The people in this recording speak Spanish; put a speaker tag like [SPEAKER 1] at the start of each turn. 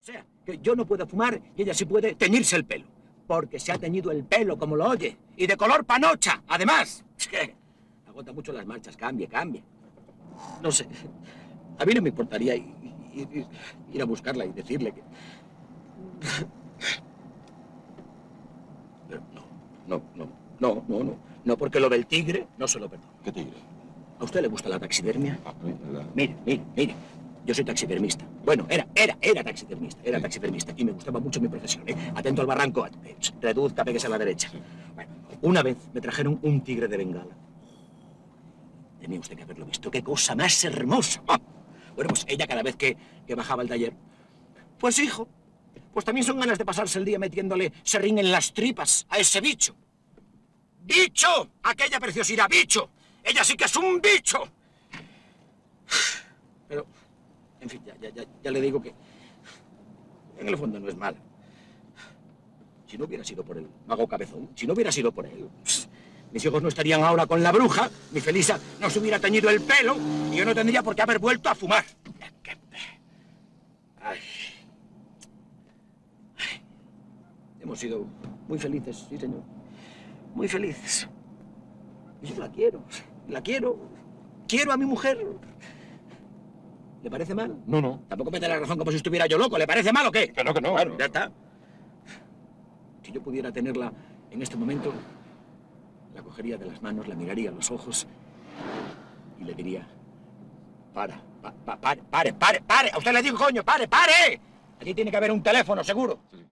[SPEAKER 1] sea, que yo no puedo fumar y ella sí puede teñirse el pelo. Porque se ha teñido el pelo, como lo oye. Y de color panocha, además. Es que agota mucho las marchas. Cambie, cambie. No sé. A mí no me importaría ir a buscarla y decirle que... Pero no, porque lo del tigre no se lo perdono.
[SPEAKER 2] ¿Qué tigre?
[SPEAKER 1] ¿A usted le gusta la taxidermia?
[SPEAKER 2] Ah, ¿verdad?
[SPEAKER 1] Mire. Yo soy taxidermista. Bueno, era taxidermista. Era taxidermista. Y me gustaba mucho mi profesión, ¿eh? Atento al barranco. Reduzca, péguese a la derecha.
[SPEAKER 2] Sí.
[SPEAKER 1] Bueno, una vez me trajeron un tigre de Bengala. Tenía usted que haberlo visto. ¡Qué cosa más hermosa! ¡Ah! Bueno, pues ella cada vez que bajaba al taller... Pues hijo, pues también son ganas de pasarse el día metiéndole serrín en las tripas a ese bicho. ¡Bicho! Aquella preciosidad, bicho. Ella sí que es un bicho. Pero, en fin, ya le digo que en el fondo no es mala. Si no hubiera sido por el mago cabezón, si no hubiera sido por él, mis hijos no estarían ahora con la bruja, mi Felisa no se hubiera teñido el pelo y yo no tendría por qué haber vuelto a fumar. Ay. Hemos sido muy felices, sí, señor. Muy felices. Y yo la quiero. Quiero a mi mujer. ¿Le parece mal?
[SPEAKER 2] No.
[SPEAKER 1] Tampoco me da la razón como si estuviera yo loco. ¿Le parece mal o qué?
[SPEAKER 2] Que no.
[SPEAKER 1] Bueno, ya está. Si yo pudiera tenerla en este momento, la cogería de las manos, la miraría a los ojos y le diría: pare. A usted le digo, coño, pare. Aquí tiene que haber un teléfono, seguro.
[SPEAKER 2] Sí.